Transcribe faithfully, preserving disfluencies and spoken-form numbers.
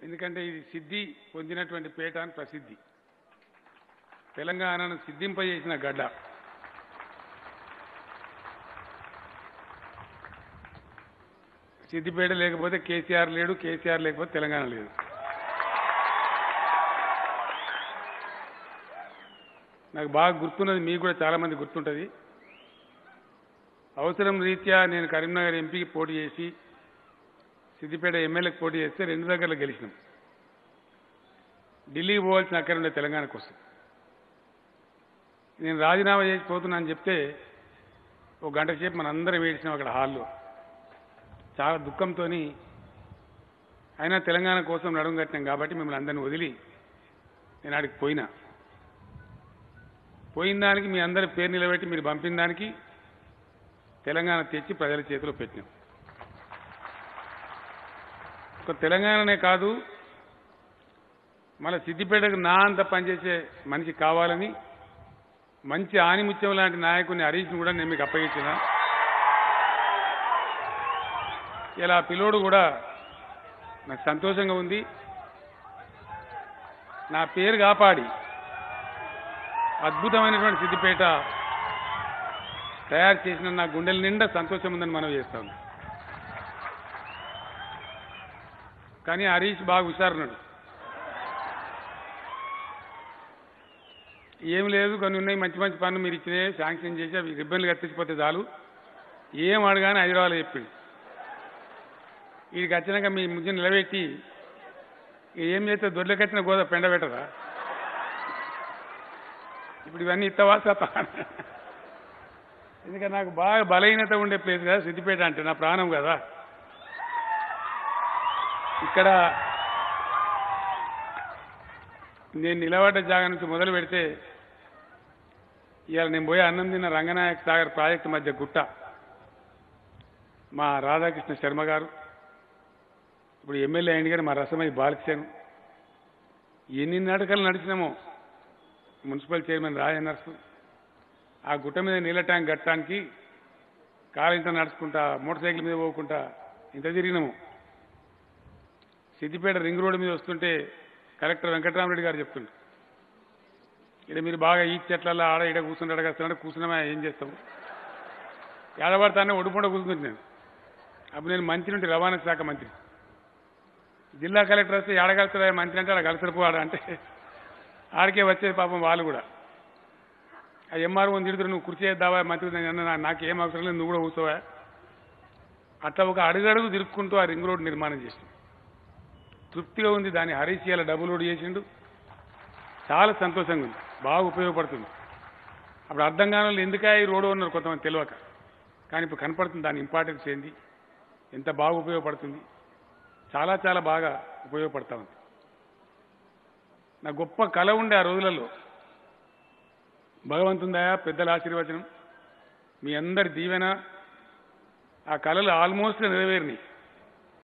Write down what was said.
ఎందుకంటే ఇది సిద్ధి పొందినటువంటి పేట అని ప్రసిద్ధి. తెలంగాణను సిద్ధింపజేసిన గడ్డ. సిద్దిపేట లేకపోతే కేసీఆర్ లేడు, కేసీఆర్ లేకపోతే తెలంగాణ లేదు. నాకు బాగా గుర్తున్నది, మీకు కూడా చాలా మంది గుర్తుంటుంది. అవసరం రీత్యా నేను కరీంనగర్ ఎంపీకి పోటీ చేసి సిద్దిపేట ఎమ్మెల్యేకి పోటీ చేస్తే రెండు దగ్గరలో గెలిచినాం. ఢిల్లీకి పోవాల్సిన అక్కడ ఉండే తెలంగాణ కోసం నేను రాజీనామా చేసి పోతున్నా అని చెప్తే ఒక గంట సేపు మన అందరం ఏడ్చినాం అక్కడ హాల్లో. చాలా దుఃఖంతో అయినా తెలంగాణ కోసం నడుము కట్టినాం కాబట్టి మిమ్మల్ని అందరిని వదిలి నేను ఆడికి పోయినా. పోయిన దానికి మీ అందరి పేరు నిలబెట్టి మీరు పంపిన దానికి తెలంగాణ తెచ్చి ప్రజల చేతిలో పెట్టినాం. ఒక తెలంగాణనే కాదు, మన సిద్దిపేటకు నా అంత పనిచేసే మనిషి కావాలని మంచి ఆనిముత్యం లాంటి నాయకుని హరీష్ను కూడా నేను మీకు అప్పగించిన. ఇలా పిల్లోడు కూడా నాకు సంతోషంగా ఉంది. నా పేరు కాపాడి అద్భుతమైనటువంటి సిద్దిపేట తయారు చేసిన నా గుండెల నిండా సంతోషం ఉందని మనం చేస్తాం. కానీ హరీష్ బాగా హుషారున్నాడు. ఏం లేదు, కొన్ని ఉన్నాయి మంచి మంచి పనులు మీరు ఇచ్చినాయి, శాంక్షన్ చేసి అవి రిబ్బన్లు కత్తించిపోతే చాలు, ఏం అడగానే హైదరాబాద్ చెప్పింది. వీడికి వచ్చినాక మీ ముద్ద నిలబెట్టి ఏం చేస్తే దొడ్లకొచ్చిన గోదా పెండ పెట్టదా, ఇప్పుడు ఇవన్నీ ఇత్తవా సత్తా. ఎందుకంటే నాకు బాగా బలహీనత ఉండే ప్లేస్ కదా సిద్దిపేట అంటే, నా ప్రాణం కదా. ఇక్కడ నేను నిలబడ్డ జాగా నుంచి మొదలు పెడితే ఇవాళ నేను పోయి అన్నం తిన్న రంగనాయక సాగర్ ప్రాజెక్టు మధ్య గుట్ట మా రాధాకృష్ణ శర్మ గారు, ఇప్పుడు ఎమ్మెల్యే అయింది కానీ మా రసమయ్య బాలకిషన్, ఎన్ని నాటకాలు నడిచినామో మున్సిపల్ చైర్మన్ రాజనర్సు, ఆ గుట్ట మీద నీళ్ళ ట్యాంక్ కట్టడానికి కాలు ఇంత నడుచుకుంటా మోటార్ సైకిల్ మీద పోకుండా ఇంత తిరిగినాము. సిద్దిపేట రింగ్ రోడ్డు మీద వస్తుంటే కలెక్టర్ వెంకటరామరెడ్డి గారు చెప్తుండే, ఇక్కడ మీరు బాగా ఈ చెట్లలో ఆడ ఈడ కూర్చుంటే అడగస్తానంటే కూర్చున్నామా ఏం చేస్తాము, ఏడబడతానే ఒడిపొండ కూర్చుంటుంది. నేను అప్పుడు నేను మంత్రి ఉంటే రవాణా శాఖ మంత్రి, జిల్లా కలెక్టర్ వస్తే ఏడగలుగుతారా మంత్రి అంటే అక్కడ కలిసిపోవాడు అంటే ఆడికే వచ్చేది పాపం వాళ్ళు కూడా. ఆ ఎంఆర్ఓ తిడుతురు, నువ్వు కుర్చీ చేద్దావా మంత్రి, నాకేం అవసరం లేదు, నువ్వు కూడా కూర్చోవా. అట్లా ఒక అడుగడుగు తిరుక్కుంటూ ఆ రింగ్ రోడ్డు నిర్మాణం చేసిండు. తృప్తిగా ఉంది. దాన్ని హరీష్ ఇలా డబుల్ రోడ్ చేసిండు, చాలా సంతోషంగా ఉంది, బాగా ఉపయోగపడుతుంది. అప్పుడు అర్థం కాని వాళ్ళు ఎందుకా ఈ రోడ్డు ఉన్నారు కొంతమంది తెలియక, కానీ ఇప్పుడు కనపడుతుంది దాని ఇంపార్టెన్స్ ఏంది, ఎంత బాగా ఉపయోగపడుతుంది. చాలా చాలా బాగా ఉపయోగపడతా ఉంది. నా గొప్ప కళ ఉండే ఆ రోజులలో, భగవంతుందా పెద్దల ఆశీర్వచనం, మీ అందరి దీవెన, ఆ కళలు ఆల్మోస్ట్ నెరవేరినాయి.